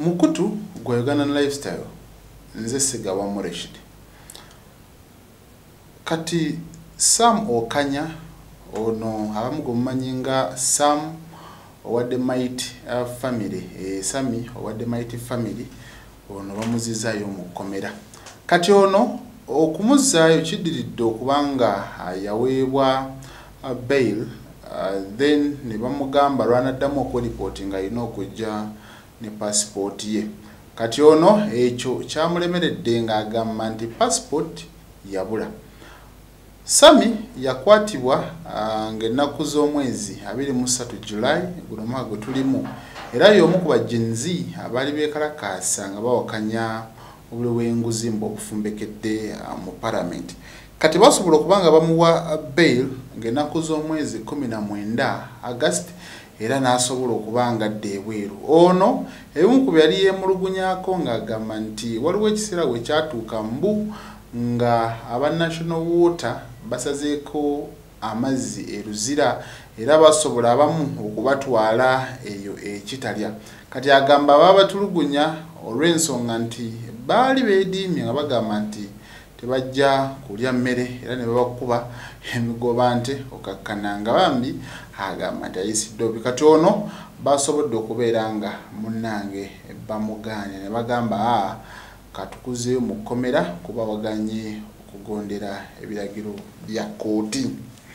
Mukutu gwa Uganda Lifestyle nze Sigawa Rashid. Kati Sam Okanya ono abamu gumanyinga Sam owadde Might family Sami owadde Might family ono bamuzizayo mu komera. Kati ono okumuzayo kidiridde okubanga yaweebwa bail then ne bamugamba lwanaddamu okuripotinga alina okujja ne passport ye. Kati ono ekyo kyamulemeredde ng'agamba nti passport yabula. Sami yakwatibwa ng'ennaku z'omwezi 23 July guno mwaka gwe tulimu, era y'omu ku bajenzi abaali beekalakaasa nga bawakanya obuli bw'enguzi obufumbekedde mu parliament. Kati basobola okubanga bamuwa bail ng'ennaku z'omwezi 19 August, era n'asobola okubanga adda ebweru. Ono ebimu ku byali yeemulugunyako ng'agamba nti waliwo ekiseera we kyatuuka mbu nga aba National Water basazeeko amazzi eruzira, era basobola abamu okubatwala eyo ekitalya. Kati agamba babatulugunya olw'ensonga nti baali beediimye nga bagamba nti tebajja kulya mmere, era ne babakuba emigoba nte okakkana nga bambi agamba nti ayisidde obi. Kati ono basobodde okubeera nga munnange bamugaanye ne bagamba katukuzeyo mu kkomera kuba waganye okugondera ebiragiro bya kooti.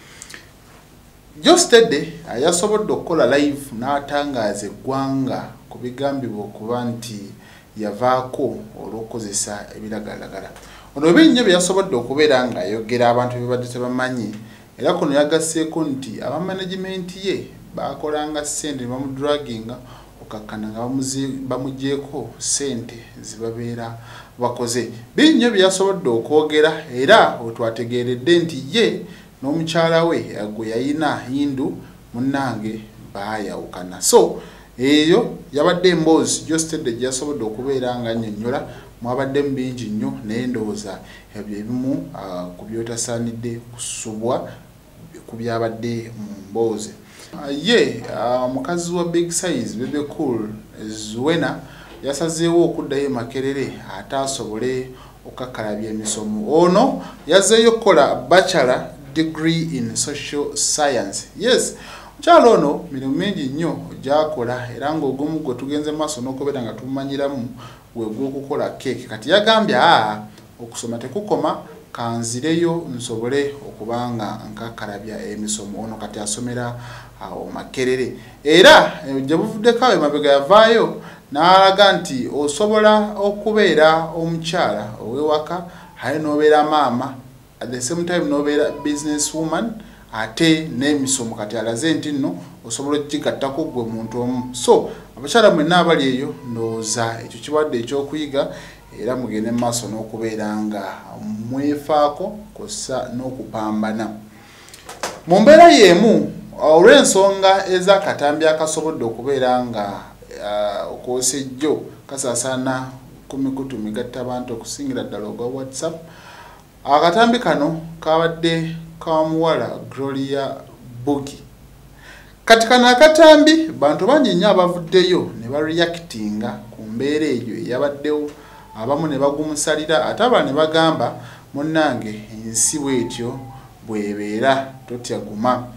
Jostede yasobodde okukola live n'atangaaza eggwanga ku bigambibwa okuba nti yavaako olw'okukozesa ebiragalalagala. Ono binnyo bye yasobodde okubeera nga ayogera abantu be badde tebamanyi, era kuno yagasseeko nti aba management ye bakolanga ssente ne bamudraginga okakkana nga bamugyeko ssente zibabeera bakoze. Binnyo bye yasobodde okwogera, era otwategeeredde nti ye n'omukyala we gwe yayina Hindu munnange baayawukana. So eyo yabadde emboozi Jostede gye yasobodde okubeera nga annyonnyola. Mwabaddemu bingi nnyo naye ndowooza ebyo ebimu ku byotasaanidde kusubwa ku byabadde mu mboozi. Ye mukazi wa Big Size Bebe Cool Zuwena yasazeewo okuddayo Makerere ate asobole okukakkalabya emisomo. Ono yazzeeyo okukola bachelor degree in social science. Yes, mukyalo ono mirimu mingi nnyo gy'akola, era ng'ogumu gwe tugenze maaso n'okubeera nga tumumanyiramu gwe gw'okukola keeki. Kati yagambye okusoma tekukoma, kanzireyo nsobole okubanga nkakkalabya emisomo. Ono kati asomera awo Makerere, era gye buvuddeko awo emabega yavaayo n'alaga nti osobola okubeera omukyala ow'ewaka aye n'obeera maama, at the same time n'obeera business woman ate n'emisomo. Kati alaze nti nno osobola okugigattako gwe muntu omu. So abakyala mwenna abali eyo ndowooza ekyo kibadde ekyokuyiga, era mugende mu maaso n'okubeera nga mwefaako kossa n'okupambana. Mu mbeera y'emu olw'ensonga ez'akatambi akasobodde okubeera nga okwosejjo kasaasaana ku mikutu migattabantu okusingira ddala ogwa WhatsApp, akatambi kano kabadde kamuwala Gloria Bugi. Kati kano akatambi bantu bangi nnyo abavuddeyo ne bareactinga ku mbeera eyo eyabaddewo, abamu ne bagumusalira ate abalala ne bagamba munnange ensi bwetyo bwebeera totya guma.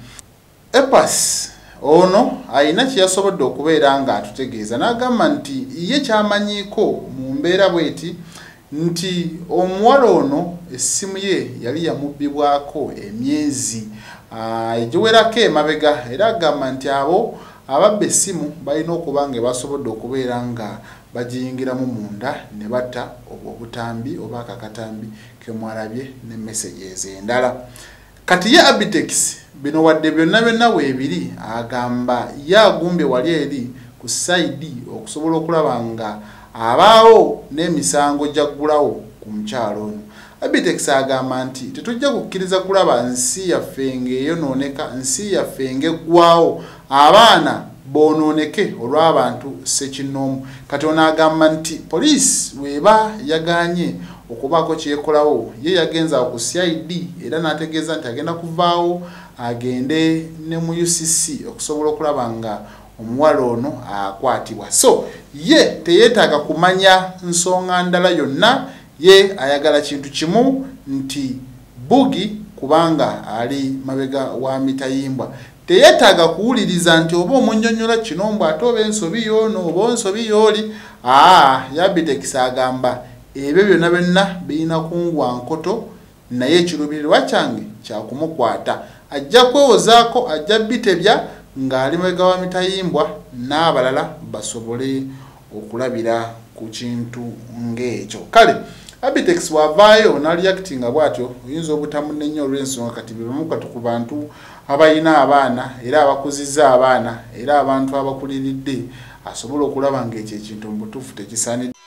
Epas ono ayina kye yasobodde okubeera nga atutegeeza, n'agamba nti ye kyamanyiiko mu mbeera bweti nti omuwala ono essimu ye yali yamubbibwako emyezi egiwerako emabega, era agamba nti abo ababba essimu balina okuba nga basobodde okubeera nga bagiyingiramu munda ne batta obwo obutambi oba akakatambi ke mwalabye ne messages endala. Kati ye Abitex bino wadde byonna byonna weebiri, agamba ye agumbye wali eri ku saidi okusobola okulaba nga abaawo n'emisango gyaggulawo ku mukyalo ono. Abitex agamba nti tetujja kukkiriza kulaba nsi yaffe ng'eyonooneka, nsi yaffe ng'eggwawo, abaana bonooneke olw'abantu ssekinnoomu. Kati ono agamba nti poliisi bw'eba yaganye okubaako kyekolawo, ye yagenza ku CID era n'ategeeza nti agenda kuvaawo agende ne mu UCC okusobola okulaba nga omuwala ono akwatibwa. So ye teyeetaaga kumanya nsonga ndala yonna, ye ayagala kintu kimu nti Boogie kubanga ali mabega wa Mitayimbwa teyeetaaga kuwuliriza nti oba omunnyonnyola kino mbw ate oba ensobi y'ono oba ensobi y'oli. Yabitex agamba ebyo byonna byonna birina kungwa nkoto, naye ekiruubirirwa kyange kyakumukwata. Ajja kwewozaako, ajja bitebya ng'ali mabega wa Mitayimbwa n'abalala basobole okulabira ku kintu ng'ekyo. Kale Abitex wavaayo n'aliactinga bw'atyo oyinza obutamunenya olw'ensonga kati bebamu kati ku bantu abalina abaana era abakuzizza abaana era abantu abakuliridde asobola okulaba ng'ekyo ekintu mu butuufu tekisaanidde.